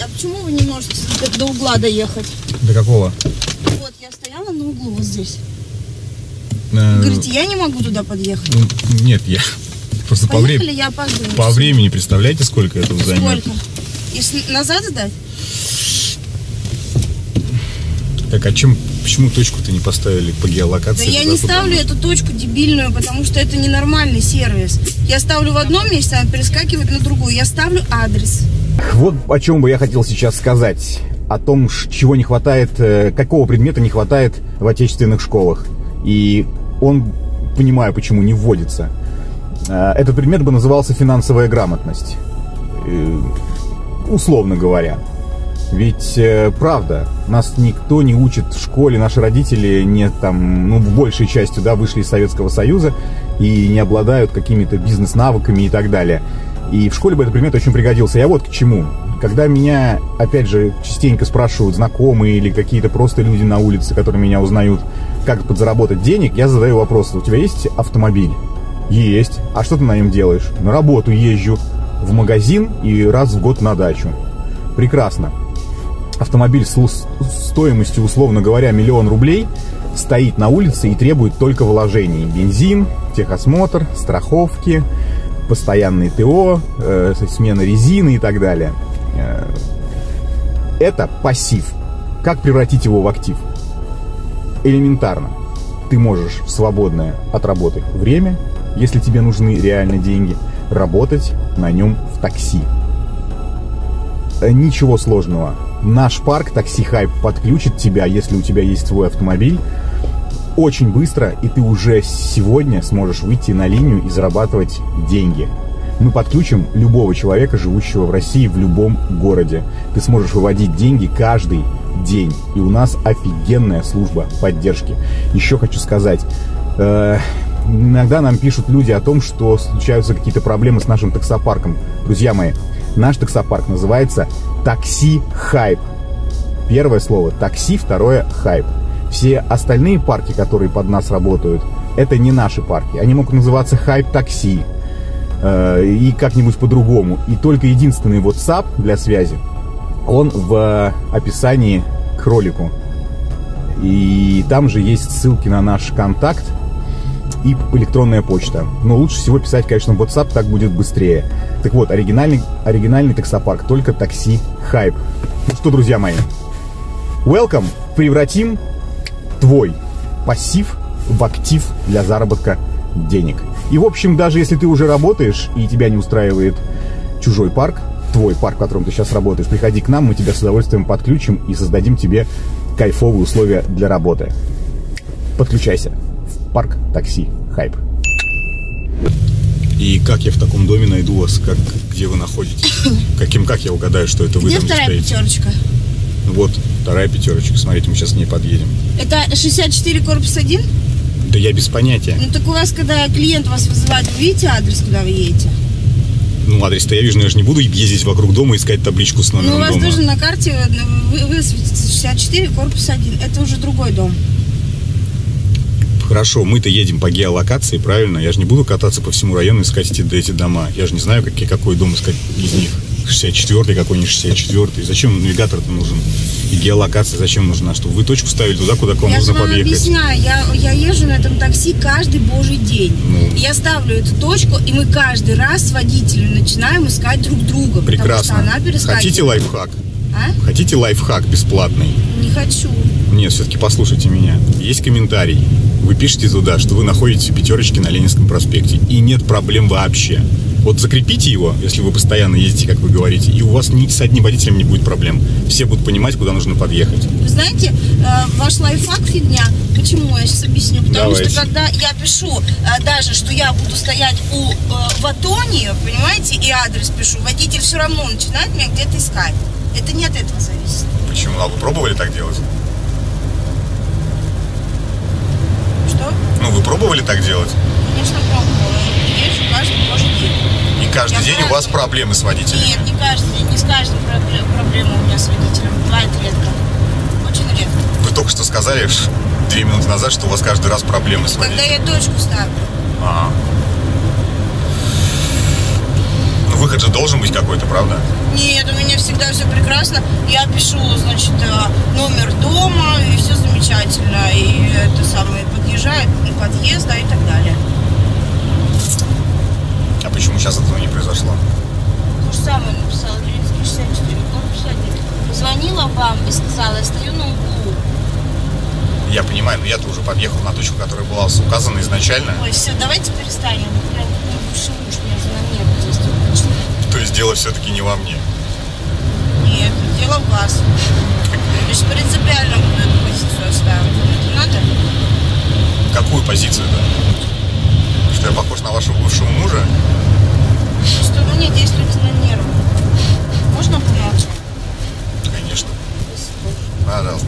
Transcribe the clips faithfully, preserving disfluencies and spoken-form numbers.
а почему вы не можете до, до угла доехать? До какого? Вот, я стояла на углу вот здесь. Вы говорите, я не могу туда подъехать? Нет, я просто Поехали, по, вре... я опаздываю. по времени, представляете, сколько это займет? Сколько? Если назад сдать? Так, а чем, почему точку-то не поставили по геолокации? Да я не ставлю эту точку дебильную, потому что это ненормальный сервис. Я ставлю в одном месте, она перескакивает на другую. Я ставлю адрес. Вот о чем бы я хотел сейчас сказать. О том, чего не хватает, какого предмета не хватает в отечественных школах. И он, понимаю, почему не вводится. Этот предмет бы назывался финансовая грамотность. Условно говоря. Ведь, правда, нас никто не учит в школе, наши родители не там, ну, большей частью, да, вышли из Советского Союза и не обладают какими-то бизнес-навыками и так далее. И в школе бы этот предмет очень пригодился. Я вот к чему. Когда меня, опять же, частенько спрашивают знакомые или какие-то просто люди на улице, которые меня узнают, как подзаработать денег, я задаю вопрос: у тебя есть автомобиль? Есть. А что ты на нем делаешь? На работу езжу, в магазин и раз в год на дачу. Прекрасно. Автомобиль с стоимостью, условно говоря, миллион рублей стоит на улице и требует только вложений. Бензин, техосмотр, страховки, постоянный ТО, э, смена резины и так далее. Э, это пассив. Как превратить его в актив? Элементарно. Ты можешь в свободное от работы время, если тебе нужны реально деньги, работать на нем в такси. Э, ничего сложного. Наш парк Такси Хайп подключит тебя, если у тебя есть свой автомобиль, очень быстро, и ты уже сегодня сможешь выйти на линию и зарабатывать деньги. Мы подключим любого человека, живущего в России, в любом городе. Ты сможешь выводить деньги каждый день. И у нас офигенная служба поддержки. Еще хочу сказать, э, иногда нам пишут люди о том, что случаются какие-то проблемы с нашим таксопарком. Друзья мои, наш таксопарк называется Такси Хайп. Первое слово такси, второе хайп. Все остальные парки, которые под нас работают, это не наши парки. Они могут называться Хайп Такси э, и как-нибудь по-другому. И только единственный WhatsApp для связи, он в описании к ролику. И там же есть ссылки на наш контакт и электронная почта. Но лучше всего писать, конечно, в WhatsApp, так будет быстрее. Так вот, оригинальный, оригинальный таксопарк, только Такси Хайп. Ну что, друзья мои, welcome! Превратим твой пассив в актив для заработка денег. И, в общем, даже если ты уже работаешь и тебя не устраивает чужой парк, твой парк, в котором ты сейчас работаешь, приходи к нам, мы тебя с удовольствием подключим и создадим тебе кайфовые условия для работы. Подключайся в парк Такси Хайп. И как я в таком доме найду вас? Как, где вы находитесь? Каким, как я угадаю, что это вы Где там вторая стоите? пятерочка? Вот, вторая пятерочка. Смотрите, мы сейчас к ней подъедем. Это шестьдесят четыре, корпус один? Да я без понятия. Ну так у вас, когда клиент вас вызывает, вы видите адрес, куда вы едете? Ну, адрес-то я вижу, но я же не буду ездить вокруг дома и искать табличку с номером дома. Ну, у вас дома. тоже на карте высветится шестьдесят четыре, корпус один. Это уже другой дом. Хорошо, мы-то едем по геолокации, правильно? Я же не буду кататься по всему району и искать эти, эти дома. Я же не знаю, какие, какой дом искать из них. шестьдесят четвёртый, какой не шестьдесят четвёртый. Зачем навигатор-то нужен? И геолокация зачем нужна? Чтобы вы точку ставили туда, куда к вам я нужно вам подъехать. Объясняю, я, я езжу на этом такси каждый божий день. Ну. Я ставлю эту точку, и мы каждый раз с водителем начинаем искать друг друга. Прекрасно. Потому что она перескакивает. Хотите лайфхак? А? Хотите лайфхак бесплатный? Не хочу. Нет, все-таки послушайте меня. Есть комментарий. Вы пишете туда, что вы находитесь в пятерочке на Ленинском проспекте. И нет проблем вообще. Вот закрепите его, если вы постоянно ездите, как вы говорите, и у вас ни с одним водителем не будет проблем. Все будут понимать, куда нужно подъехать. Вы знаете, ваш лайфхак фигня. Почему? Я сейчас объясню. Потому Давайте. что когда я пишу даже, что я буду стоять у Ватонии, понимаете, и адрес пишу, водитель все равно начинает меня где-то искать. Это не от этого зависит. Почему? А вы пробовали так делать? Что? Ну, вы пробовали так делать? Конечно, пробовала. Я езжу каждый божий день. И каждый Я день каждый... у вас проблемы с водителями? Нет, не каждый день. Не с каждым проблем, проблема у меня с водителем. Бывает редко. Очень редко. Вы только что сказали две минуты назад, что у вас каждый раз проблемы с водителем. Когда я точку ставлю. Ага. Ну, вы Выход же должен быть какой-то, правда? Нет, у меня всегда все прекрасно. Я пишу, значит, номер дома, и все замечательно. И это самое, подъезжает, подъезд, да, и так далее. А почему сейчас этого не произошло? То же самое написала Ленинский шестьдесят четыре, корпус один. Позвонила вам и сказала, я стою на углу. Я понимаю, но я-то уже подъехал на точку, которая была указана изначально. Ой, все, давайте перестанем. Прям бывший муж между нами нет действует. То есть дело все-таки не во мне. Нет, дело в вас. То есть принципиально буду эту позицию оставить. Это надо? Какую позицию-то? Что я похож на вашего бывшего мужа? Что вы мне действуете на нервы. Можно помолчать? Конечно. Спасибо. Пожалуйста.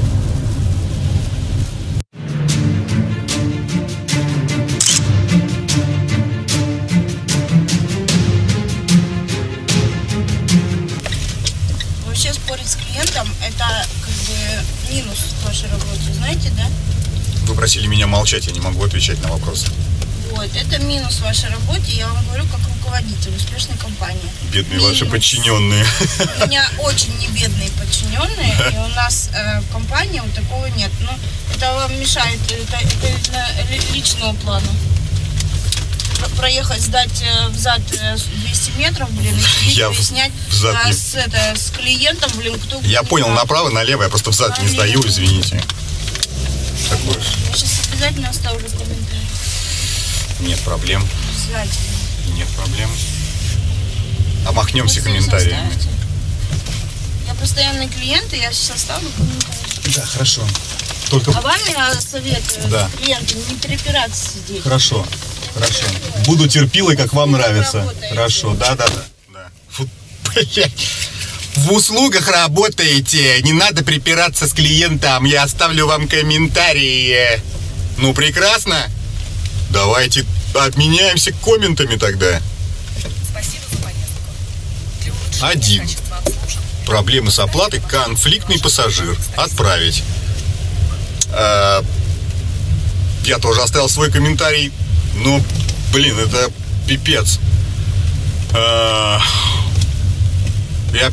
Вообще спорить с клиентом это как бы минус в вашей работе, знаете, да? Вы просили меня молчать, я не могу отвечать на вопросы. Вот, это минус в вашей работе, я вам говорю, как руководитель успешной компании. Бедные Минус. ваши подчиненные. У меня очень не бедные подчиненные, и у нас э, в компании вот такого нет. Ну, это вам мешает, это, это на личного плана. Проехать, сдать э, взад э, двести метров, блин, и сидеть, Я выяснять взад а, не- с, это, с клиентом, блин, кто... Я где понял, прав. направо, налево, я просто взад не сдаю, извините. Такое ж. Я сейчас обязательно оставлю комментарий. Нет проблем, Обязательно. нет проблем. Обмахнемся Вы здесь комментариями. оставите? Я постоянный клиент, и я сейчас оставлю комментарий. Да, хорошо. Только А вам я советую Да. с клиентами не припираться здесь. хорошо, хорошо. Буду терпилой, как вам Вы нравится. работаете. Хорошо, да, да, да. да. Фу, блядь. В услугах работаете, не надо припираться с клиентом, я оставлю вам комментарии. Ну, прекрасно. Давайте обменяемся комментами тогда. Спасибо за поездку. Для улучшения Один. качества обслуживания. Проблемы с оплатой, конфликтный пассажир. Отправить. А, я тоже оставил свой комментарий. Но, блин, это пипец. А, я...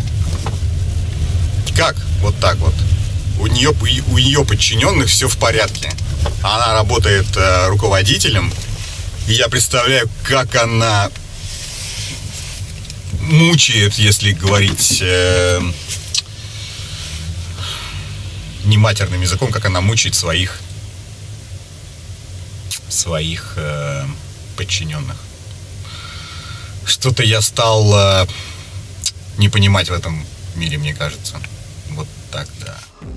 Как? Вот так вот. У нее, у ее подчиненных все в порядке. Она работает э, руководителем. И я представляю, как она мучает, если говорить э, не матерным языком, как она мучает своих своих э, подчиненных. Что-то я стал э, не понимать в этом мире, мне кажется. Вот так, да.